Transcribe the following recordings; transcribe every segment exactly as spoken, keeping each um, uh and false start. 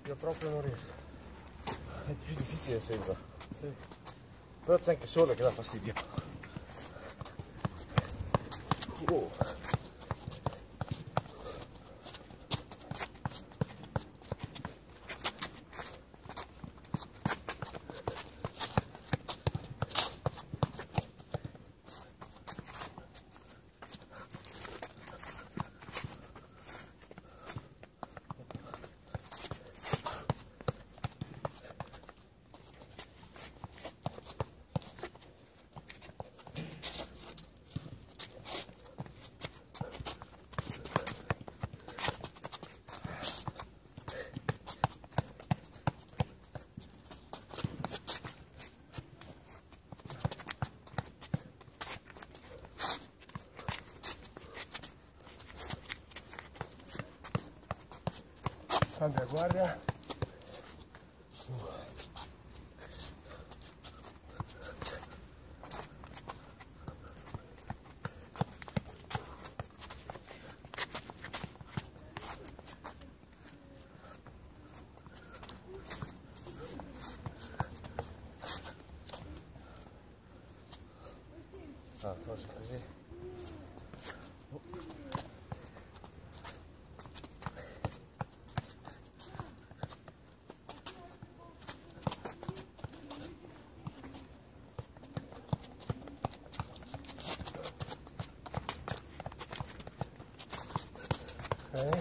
io proprio non riesco. È più difficile sembra. Sì. Però c'è anche sole che dà fastidio. Oh. Sandra, guarda. Ah, forse così. Okay.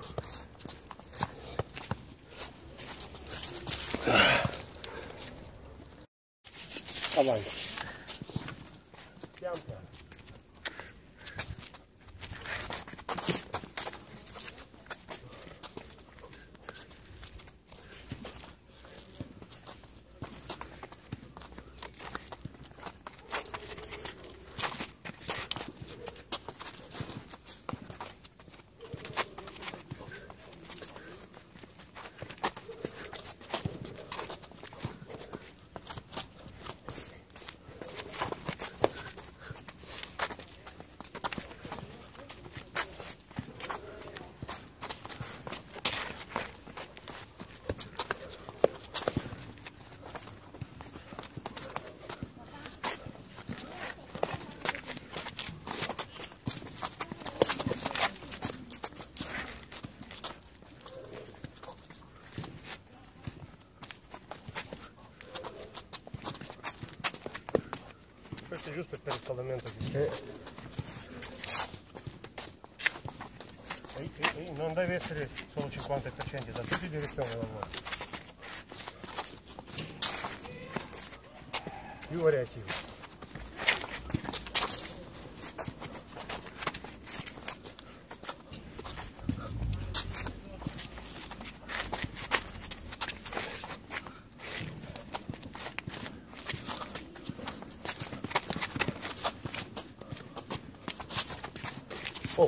Avanti. Pian piano. Questo è giusto per il riscaldamento. Che... E, e, e non deve essere solo cinquanta per cento, da tutte le direzioni lavoro. Più variativo. Oh,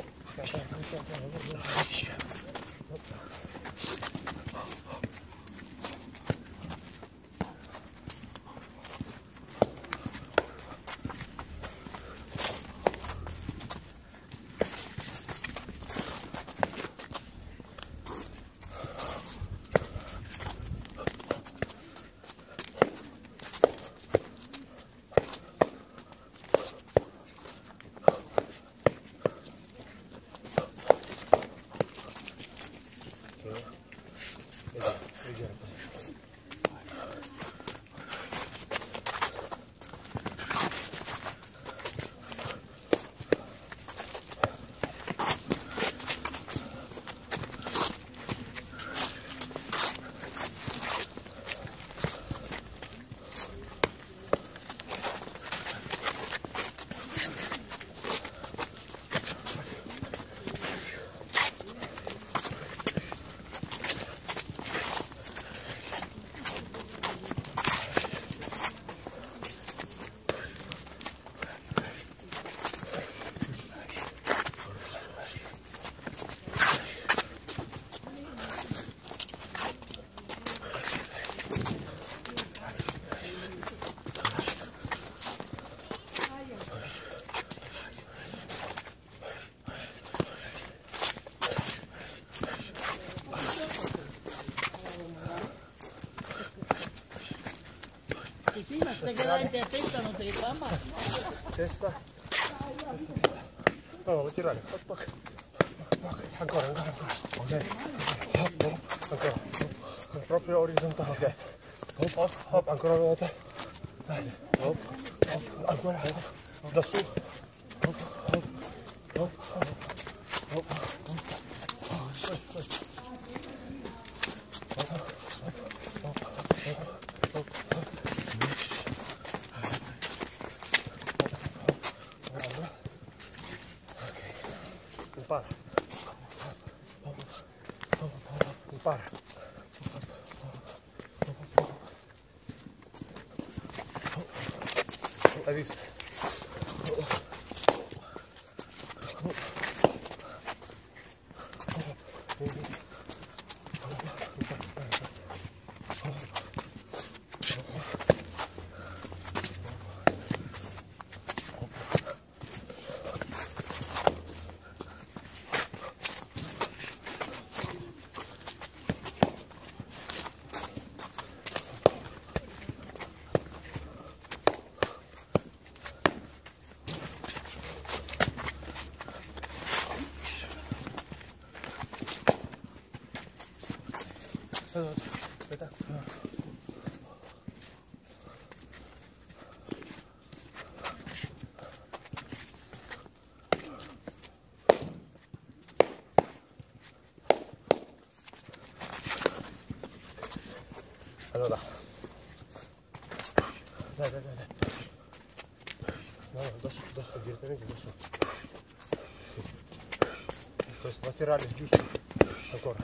Martina, stai davanti a testa, non te li fa male. Testa. Testa. No, laterale. Hop, hop. Ancora, ancora, ancora. Ok. Hop, hop. Ancora. Proprio orizzontale. Ok. Hop, hop, hop. Ancora una volta. Hop, hop. Ancora. Da su. Hop, hop. Hop, hop. Hop, hop. Poi, poi. Hop, hop. Hop, hop. Hop. Impara. Impara. Hai visto? Aspetta. Allora. Dai, dai, dai, dai. No, no, da su, da su, direttamente da su. Sì. Questo laterale giusto. Ancora.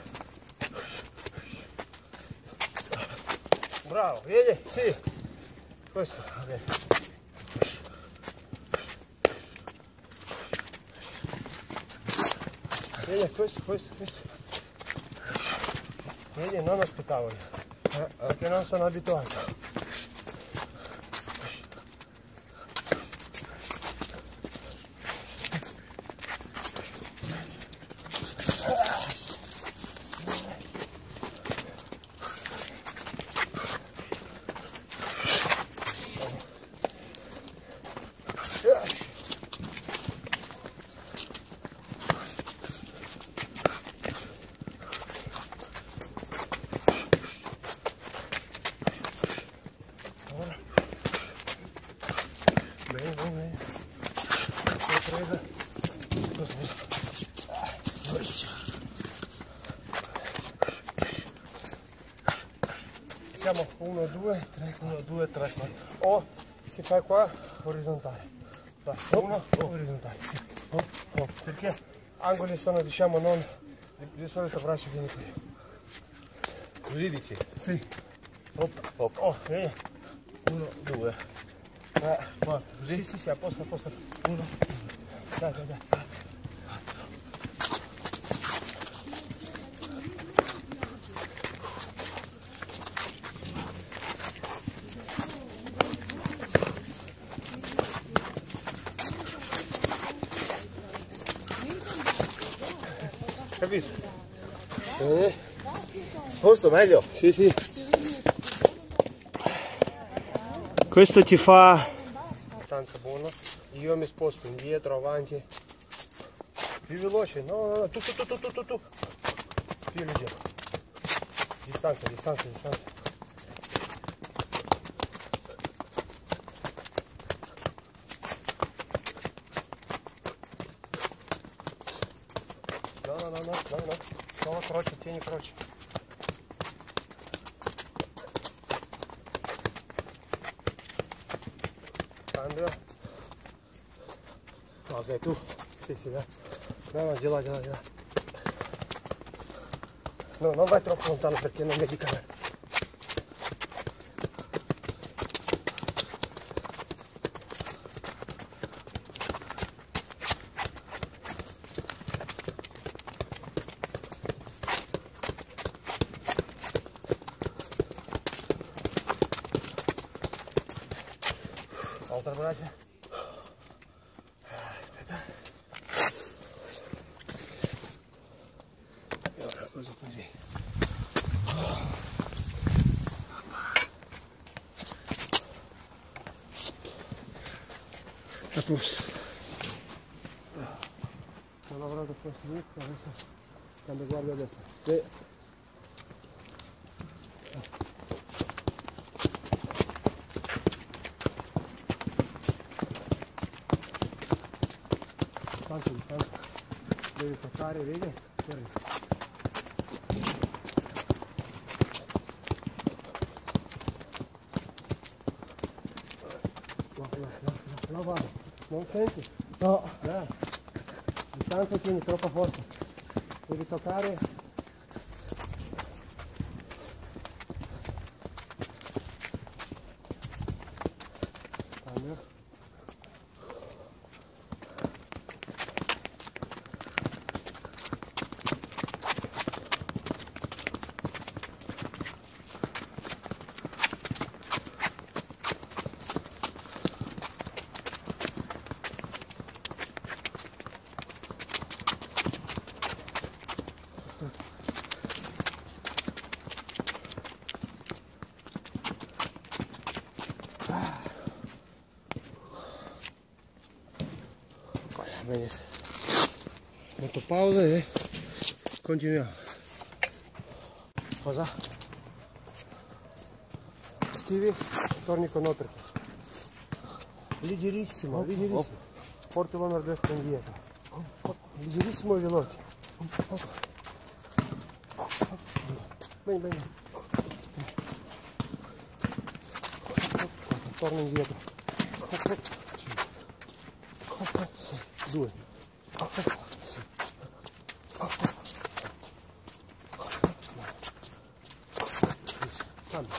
Bravo, vedi? Sì. Questo, ok. Vedi, questo, questo, questo. Vedi, non aspettavo io. Eh, perché non sono abituato. Bene, bene, bene. L'ho presa. Siamo uno, due, tre, uno, due, tre, o si fa qua orizzontale. Vai, uno, orizzontale, sì. Oh, oh. Perché angoli sono, diciamo, non di, di solito braccio viene qui. Così dici? Sì. Hop, hop. Oh, vedi? Uno, due. Eh, qua, così? Sì, sì, sì, a posto, a posto. Uno. Dai, dai, dai. Capito? Eh? Posto meglio? Sì, sì. Questo ti fa abbastanza buono. Io mi sposto indietro, avanti. Più veloce, no, no, no, tu, tu, tu, tu, tu, tu. Più leggero. Distanza, distanza, distanza. No, no, no, no, no, no. Solo croce, tieni croce. Cambio. Ok, tu. Sì, sì, dai. No, no, di là, di là, di là. No, non vai troppo lontano perché non vedi camera. Altra braccia. Aspetta. E ora cosa così. posto. Ho lavorato qua a sinistra, adesso cambio guardia a destra. Sì. Distanza, distanza. Devi toccare, vedi? No, no, no, no, vado. Non senti? No. Dai. Distanza tieni troppo forte. Devi toccare. Cambio. Bene, metto pausa e continuiamo. Cosa? Schivi, torni con opera. Leggerissimo, oh, leggerissimo. Oh. Porti l'uomo a destra e indietro. Oh, leggerissimo e veloce. Oh. Bene, bene. Torno indietro. Due. Sì. Cambia.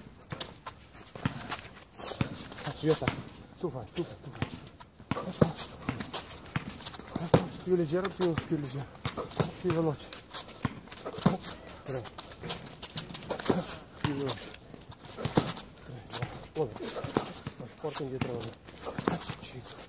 Faccio io attacco. Tu fai, tu fai, tu fai. Più leggero, più, più leggero. Più veloce. Tre. Più veloce. Tre. Porta indietro. Cinque.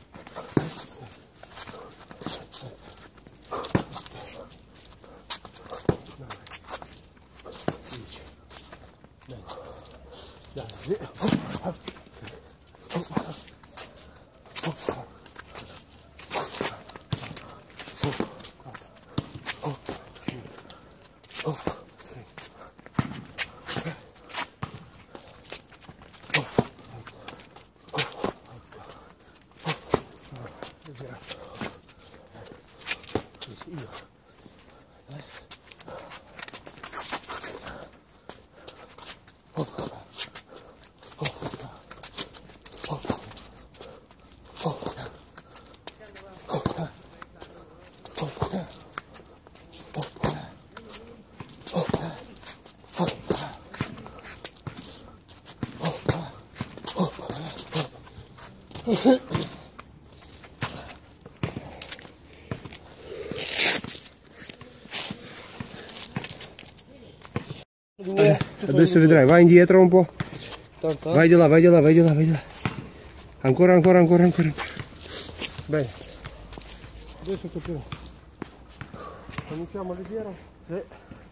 Adesso vedrai, vai indietro un po'. Vai di là, vai di là, vai di là, vai di là. Ancora, ancora, ancora, ancora. Bene. Adesso capirò. Cominciamo leggero. Sì.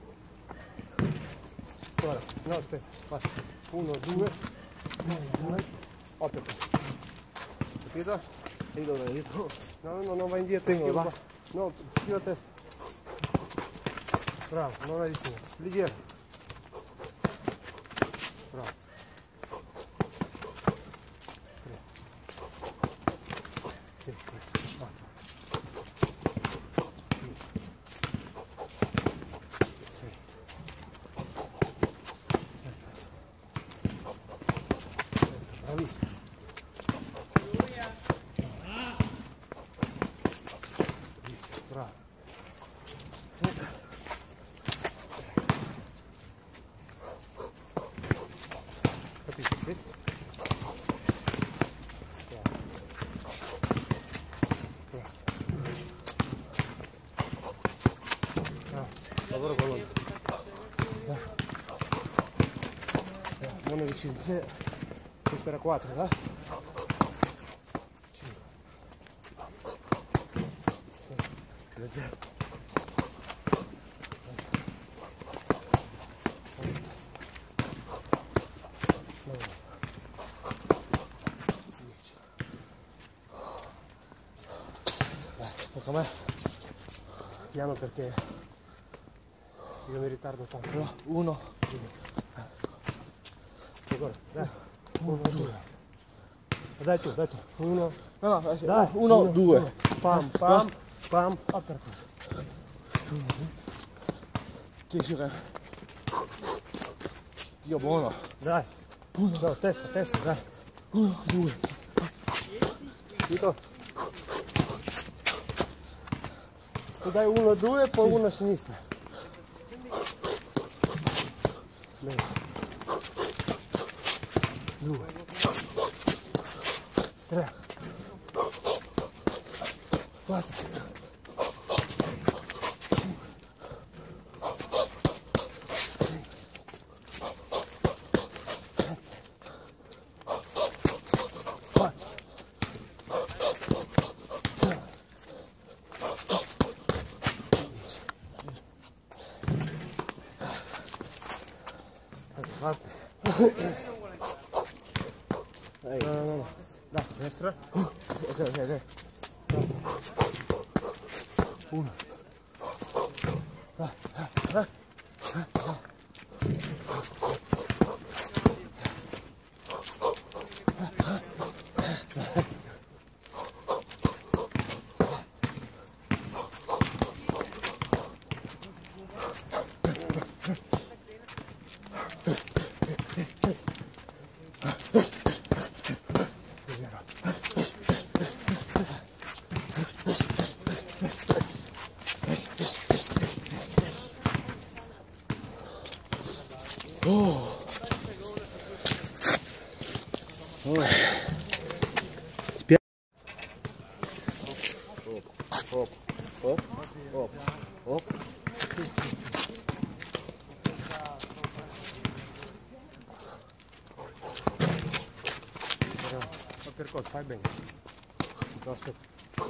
Guarda, no, aspetta, basta. Uno, due, due, otto. Capito? E dove? Io? No, no, non vai indietro. Tengo, va. No, schiva a testa. Bravo, non vai vicino. Leggero. Bravo. Tre. Sì, questo. Quattro. Cinque. Sei. Sette. Bravissimo. Dieci. Bravo. Capisci? Sì? Lavoro con lui. Non è vicino. Sì. Per quattro, eh? cinque. sei. zero. piano perché io mi ritardo tanto. No, uno, due. Ancora, dai, uno, due. Dai tu, dai tu, uno, No, no, dai, uno, uno, due. Uno. Pam, pam, pam, uppercut. Sì, sì, eh. Dio buono. Dai, uno, no, testa, testa, dai. Uno, due. Dico. Tu dai uno, due, poi uno a sinistra. Bene. Due. Tre. Quattro. Dai. No, no, no. Dai, destra. Ok, ok, ok. Uno. Hop, hop, hop, hop. Uppercut, fai bene. No, aspetta.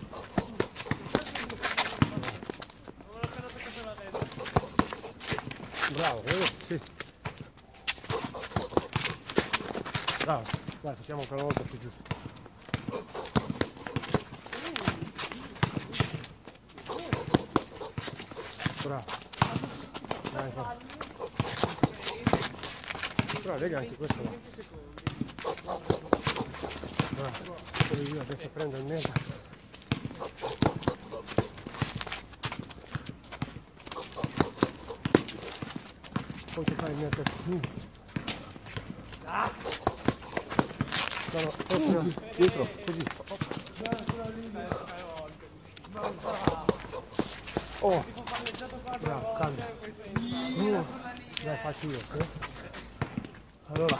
Bravo, vedi? Sì. Bravo, dai, facciamo ancora una volta più giusto. Bravo. Dai, ancora. Bravo, vedi anche questo no. Bravo. Poi io adesso prendo il mezzo. Poi ti fai il mezzo. Ah! No, no, proprio dietro, così. Oh! Bravo, calma. Uh, dai, faccio io, sì? Allora.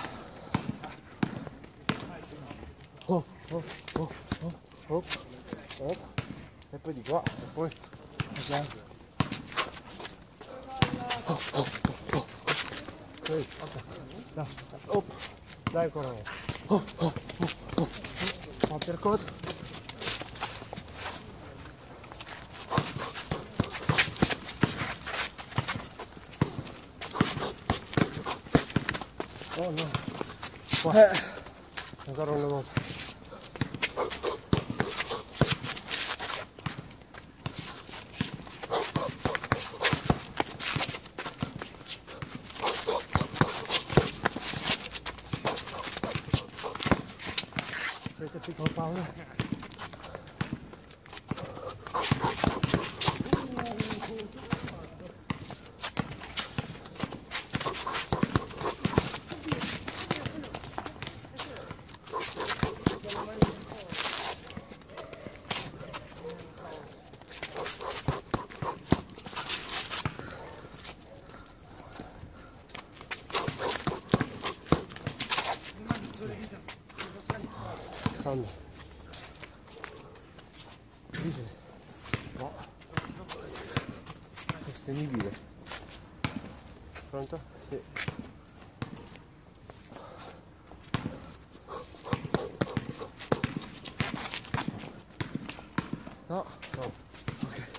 Oh, oh, oh, oh, oh, oh. E poi di qua. E poi Facciamo. oh, oh, oh, oh. Sì, ok. Dai, oh. Dai ancora una. Oh, oh, oh, oh. Uppercut. Oh no. Qua. Eh. Ancora una volta. Aspetta, piccolo Paolo. Calma. Difficile. No. Sostenibile. Pronto? Sì. No. No. Ok.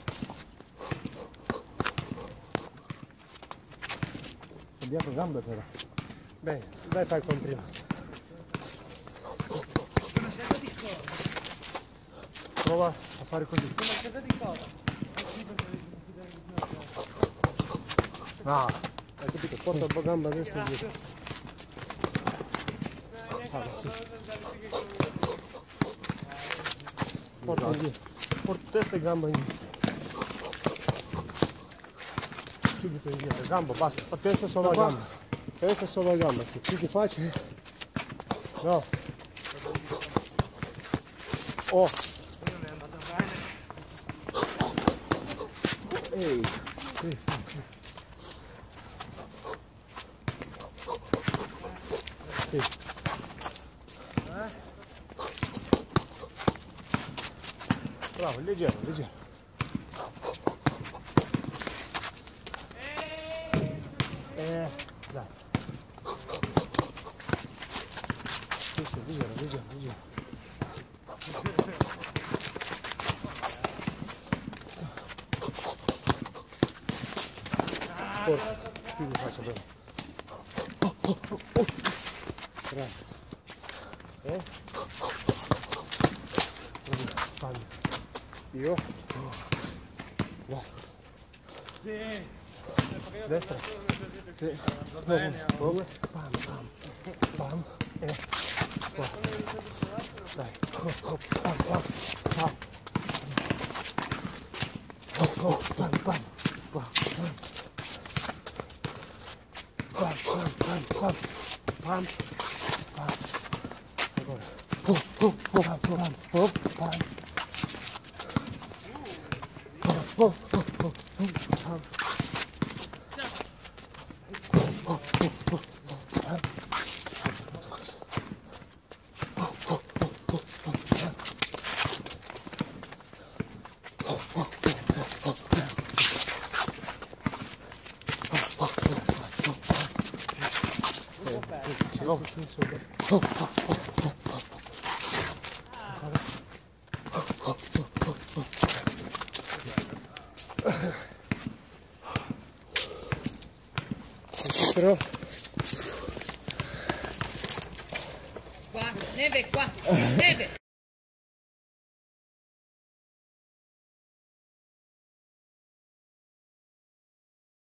Cambiato gambe però. Bene, dai fai con prima. Prova a fare così. Ah, hai capito? Porta la gamba destra e dietro. Ah, sì. Porta indietro. Porta testa e gamba indietro. Subito indietro. Gamba, basta. Pensa solo a gamba. Pensa solo a gamba. Sì. Più che facile. No. Oh. Ehi. Sì, sì, sì. Sì. Bravo, leggero, leggero. Eh, dai. Sì, sì, leggero, leggero, leggero. Forza, più mi faccio bene. Oh, oh, oh, oh. Bravo. Eh? Fammi. Io? Vai. Sì. Destra. Sì. Va bene. Dove? Pam, pam. Pam. Eh. Qua. Dai. Oh, oh, pam, pam. Pam. Oh, oh, pam, pam. Qua. Pam. Pam, pam, pam, pam. Pam. Pam. Agora. Oh, oh, oh, pam, pam. Oh, pam. Oh, oh, oh, oh, oh, pam. Oh, sì, sì, sì. Oh, oh, oh, oh, oh. Oh, oh, oh, oh. Però... Qua, neve qua, neve.